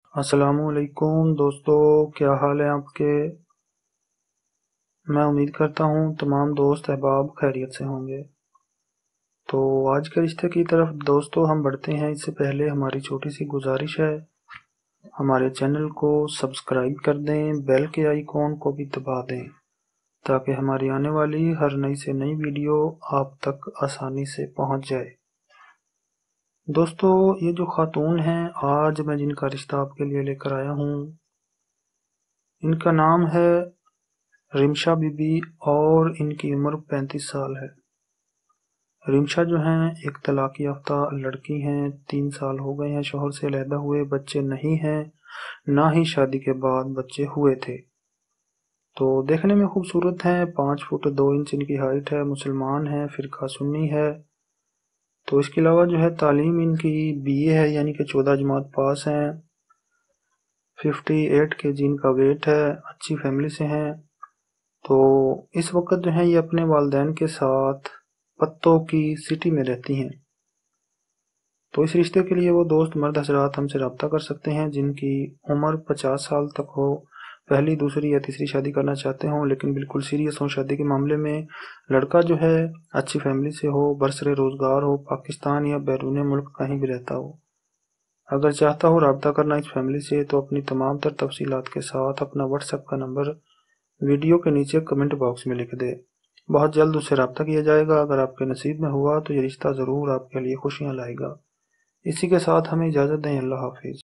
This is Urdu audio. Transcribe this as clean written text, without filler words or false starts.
السلام علیکم دوستو، کیا حال ہے آپ کے؟ میں امید کرتا ہوں تمام دوست احباب خیریت سے ہوں گے۔ تو آج کے رشتے کی طرف دوستو ہم بڑھتے ہیں، اس سے پہلے ہماری چھوٹی سی گزارش ہے، ہمارے چینل کو سبسکرائب کر دیں، بیل کے آئیکن کو بھی دبا دیں تاکہ ہماری آنے والی ہر نئی سے نئی ویڈیو آپ تک آسانی سے پہنچ جائے۔ دوستو، یہ جو خاتون ہیں آج میں جن کا رشتہ آپ کے لیے لے کر آیا ہوں، ان کا نام ہے رمشا بی بی اور ان کی عمر 35 سال ہے۔ رمشا جو ہیں ایک طلاق یافتہ لڑکی ہیں، 3 سال ہو گئے ہیں شوہر سے علیحدہ ہوئے، بچے نہیں ہیں، نہ ہی شادی کے بعد بچے ہوئے تھے۔ تو دیکھنے میں خوبصورت ہیں، 5 فٹ 2 انچ ان کی ہائٹ ہے، مسلمان ہیں، فرقہ سنی ہے۔ تو اس کے علاوہ جو ہے تعلیم ان کی BA ہے، یعنی کہ 14 جماعت پاس ہیں، 58 kg ان کا ویٹ ہے، اچھی فیملی سے ہیں۔ تو اس وقت جو ہے یہ اپنے والدین کے ساتھ پتوں کی سٹی میں رہتی ہیں۔ تو اس رشتے کے لیے وہ دوست مرد حضرات ہم سے رابطہ کر سکتے ہیں جن کی عمر 50 سال تک ہو، پہلی، دوسری یا تیسری شادی کرنا چاہتے ہوں لیکن بالکل سیریس ہوں شادی کے معاملے میں، لڑکا جو ہے اچھی فیملی سے ہو، برسر روزگار ہو، پاکستان یا بیرون ملک کہیں بھی رہتا ہو۔ اگر چاہتا ہو رابطہ کرنا اس فیملی سے تو اپنی تمام تر تفصیلات کے ساتھ اپنا واٹس ایپ کا نمبر ویڈیو کے نیچے کمنٹ باکس میں لکھ دے، بہت جلد اس سے رابطہ کیا جائے گا۔ اگر آپ کے نصیب میں ہوا تو یہ رشتہ ضرور آپ کے لیے خوشیاں لائے گا۔ اسی کے ساتھ ہمیں اجازت دیں، اللہ حافظ۔